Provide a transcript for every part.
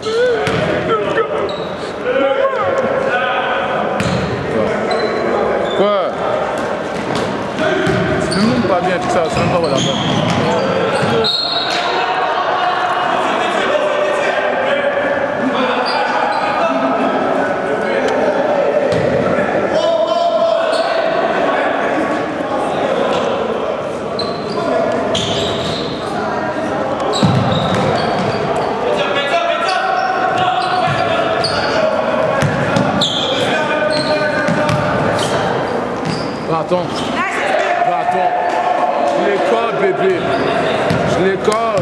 Quoi? C'est même pas bien tout ça, c'est même pas voilà. Attends. Attends. Je les colle, bébé. Je les colle.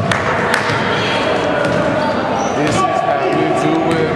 This is how we do it.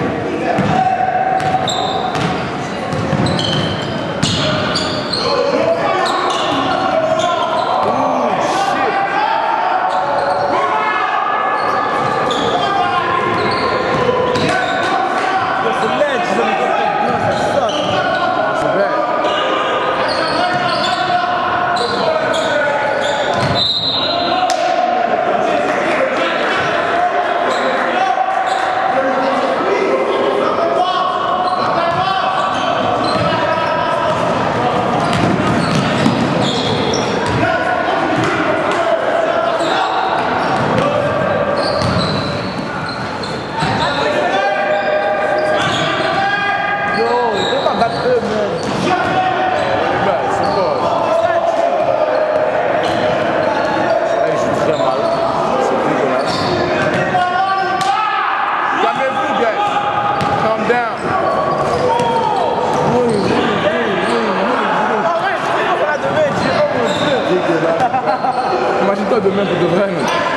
Imagine-toi demain pour de vrai.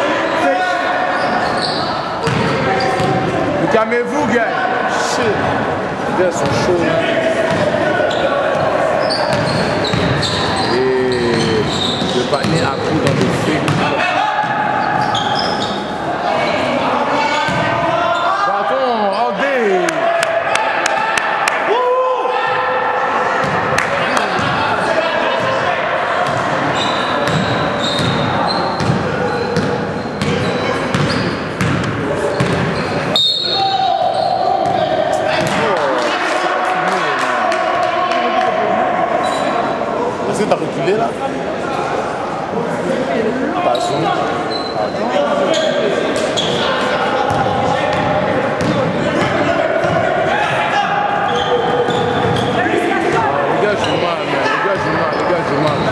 Calmez-vous, gars. Shit. Les gars sont chauds. Et le panier a pris dans le fric. Bâton, all day. T'as reculé là? Pas zoom. Les gars jouent mal, man. Les gars jouent mal, les gars jouent mal.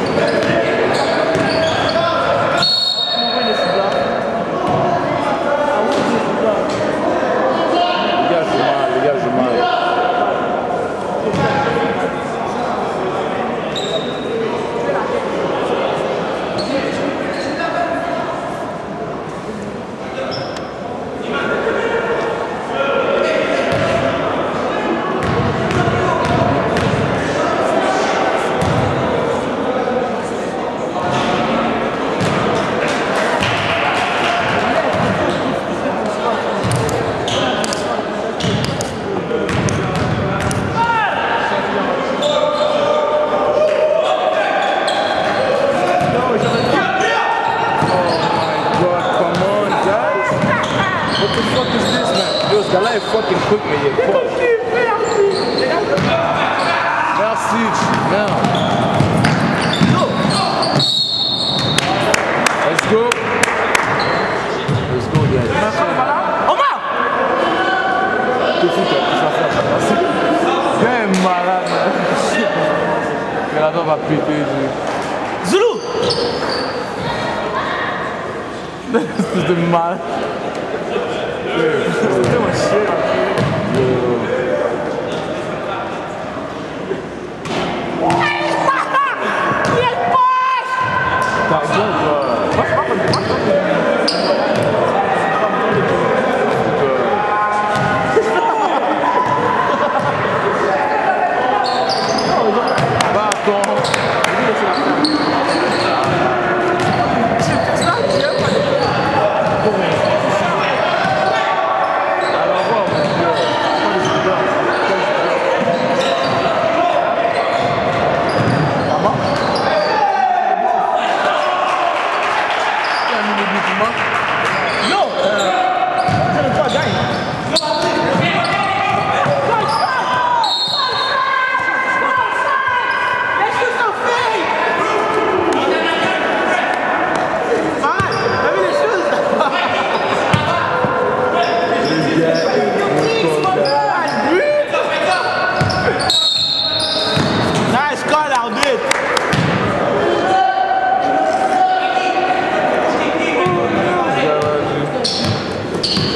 Les gars jouent mal. Ce gars-là est fucking quick, mais il est quoi? Merci, merde. Let's go. Let's go, guys. Omar! T'es fou, toi. Ce gars est malade, man. Le gars va péter, Zoulou! Espèce de mal.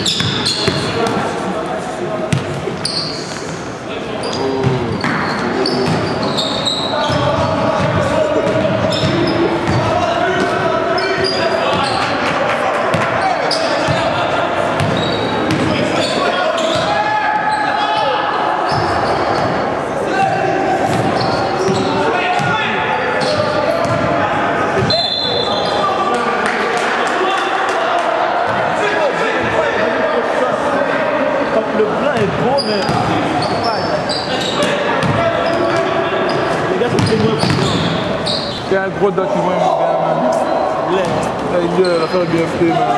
C'est un gros document, man. Il a fait bien fait, man.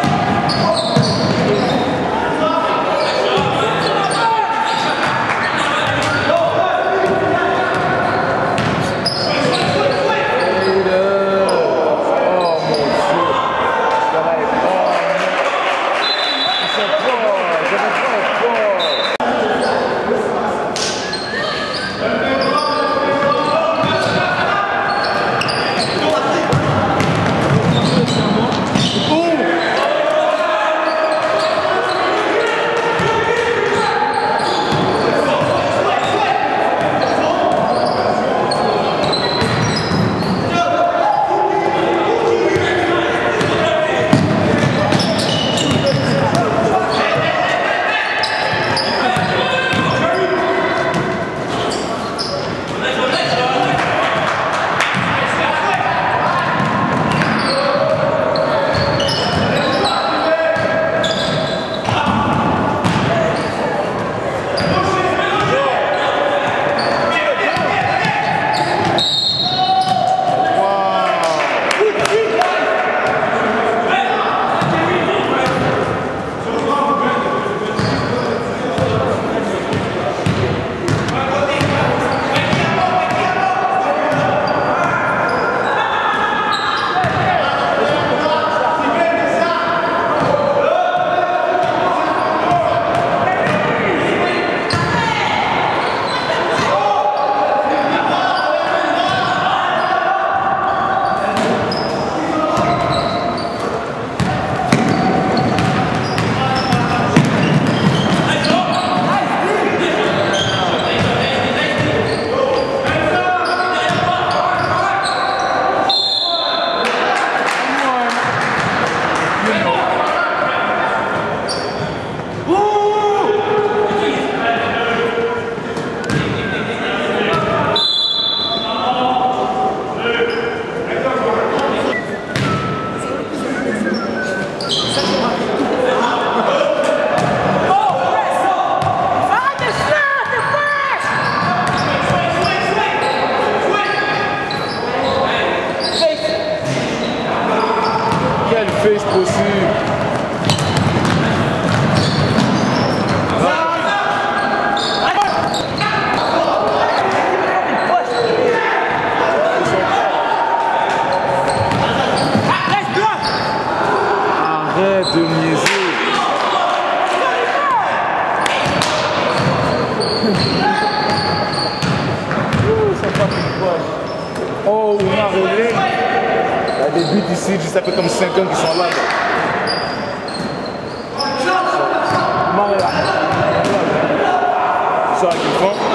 Face possible. Arrête de niaiser. Oh, on a relé. Il y a des buts ici, ça fait comme 5 ans qu'ils sont là. Ça qu'ils font.